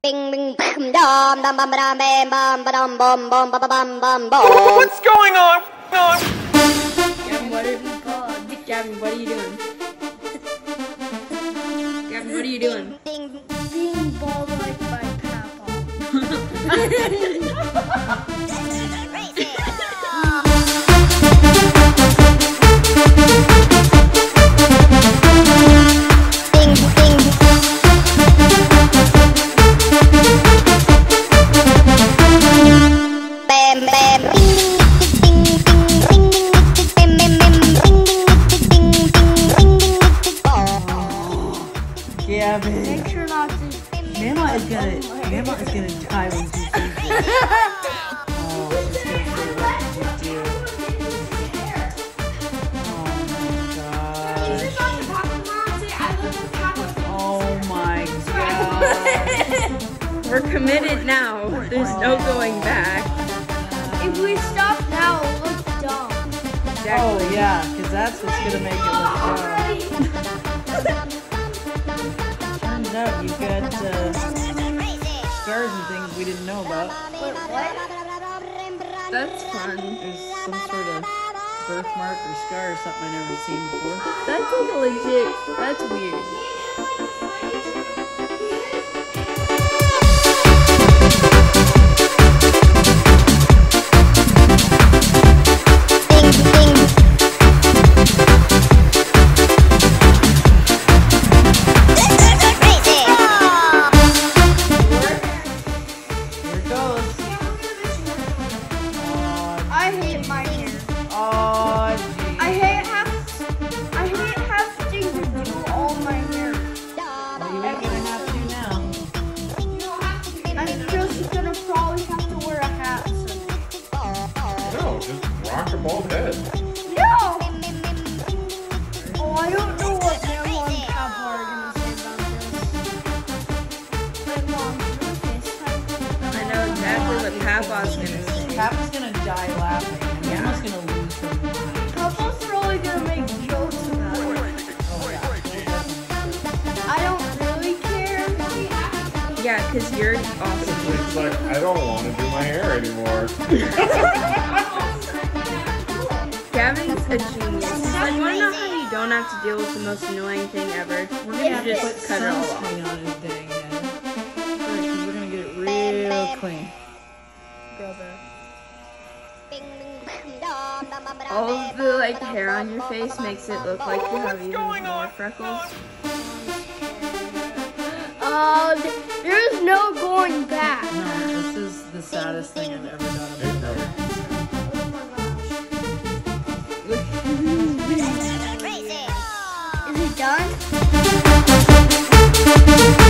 Bing bing bam dum dum bum bam bam bum bum bum bum bum bum bum bum. What's going on? Gavin, what are you called? Gavin, what are you doing? Gavin, what are you doing? Being bald like my papa. Gavin. Make sure not to. Mama is gonna die when she sees this. Oh, she's gonna say, what did you do? Oh my god. We're committed now. There's no going back. If we stop now, it'll look dumb. Oh yeah, because that's what's gonna make it look dumb. Turns out you've got scars and things we didn't know about. Wait, what? That's fun. There's some sort of birthmark or scar or something I've never seen before. That's like a legit. That's weird. Here it goes. I hate my hair. Oh, gee. I hate having to do all my hair. Well, you ain't gonna have to now. I'm just gonna probably have to wear a hat. No, just rock a bald head. No! Oh, I don't know what Mama and Papa are gonna say about this. Like, Mom, can we FaceTime? I know exactly what Papa's gonna say. Papa's gonna die laughing, and Mama's gonna lose her mind. Papa's probably gonna make jokes about it. Oh, yeah. I don't really care. Yeah, because you're awesome. It's like, I don't want to do my hair anymore. Gavin's a genius. He's like, wanna know how you don't have to deal with the most annoying thing ever? We're gonna have to Just put cut it all off. sunscreen on his dang head. Because we're gonna get it real clean. All of the like hair on your face makes it look like you have even more freckles. There's no going back. No, this is the saddest thing I've ever done in my life. Is it done?